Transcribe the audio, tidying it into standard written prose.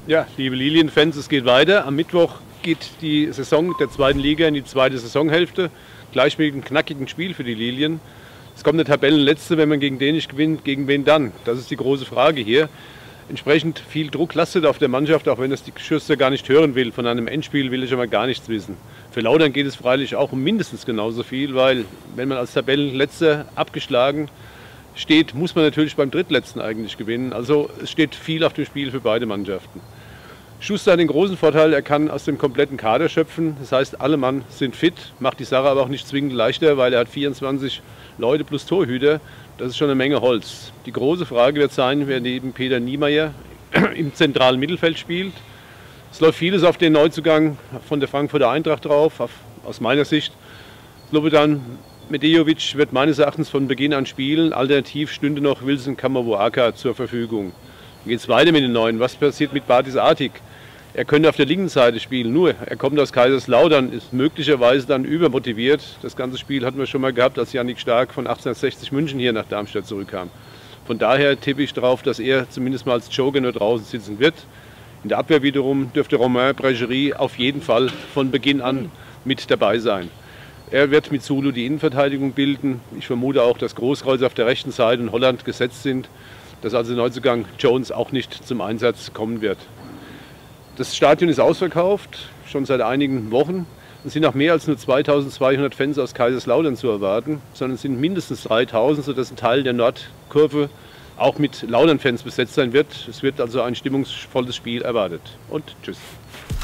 Ja, liebe Lilienfans, es geht weiter. Am Mittwoch geht die Saison der zweiten Liga in die zweite Saisonhälfte. Gleich mit einem knackigen Spiel für die Lilien. Es kommt eine Tabellenletzte, wenn man gegen den nicht gewinnt, gegen wen dann? Das ist die große Frage hier. Entsprechend viel Druck lastet auf der Mannschaft, auch wenn das die Schüsse gar nicht hören will. Von einem Endspiel will ich aber gar nichts wissen. Für Laudern geht es freilich auch um mindestens genauso viel, weil wenn man als Tabellenletzter abgeschlagen steht, muss man natürlich beim Drittletzten eigentlich gewinnen. Also es steht viel auf dem Spiel für beide Mannschaften. Schuster hat den großen Vorteil, er kann aus dem kompletten Kader schöpfen. Das heißt, alle Mann sind fit, macht die Sache aber auch nicht zwingend leichter, weil er hat 24 Leute plus Torhüter. Das ist schon eine Menge Holz. Die große Frage wird sein, wer neben Peter Niemeyer im zentralen Mittelfeld spielt. Es läuft vieles auf den Neuzugang von der Frankfurter Eintracht drauf, aus meiner Sicht. Slobodan Medejovic wird meines Erachtens von Beginn an spielen. Alternativ stünde noch Wilson Kamabuaka zur Verfügung. Dann geht es weiter mit den Neuen. Was passiert mit Bartis Artig? Er könnte auf der linken Seite spielen, nur er kommt aus Kaiserslautern, ist möglicherweise dann übermotiviert. Das ganze Spiel hatten wir schon mal gehabt, als Yannick Stark von 1860 München hier nach Darmstadt zurückkam. Von daher tippe ich darauf, dass er zumindest mal als Joker nur draußen sitzen wird. In der Abwehr wiederum dürfte Romain Bregerie auf jeden Fall von Beginn an mit dabei sein. Er wird mit Zulu die Innenverteidigung bilden. Ich vermute auch, dass Großkreuz auf der rechten Seite und Holland gesetzt sind, dass also Neuzugang Jones auch nicht zum Einsatz kommen wird. Das Stadion ist ausverkauft, schon seit einigen Wochen. Es sind auch mehr als nur 2200 Fans aus Kaiserslautern zu erwarten, sondern es sind mindestens 3000, sodass ein Teil der Nordkurve auch mit Lautern-Fans besetzt sein wird. Es wird also ein stimmungsvolles Spiel erwartet. Und tschüss.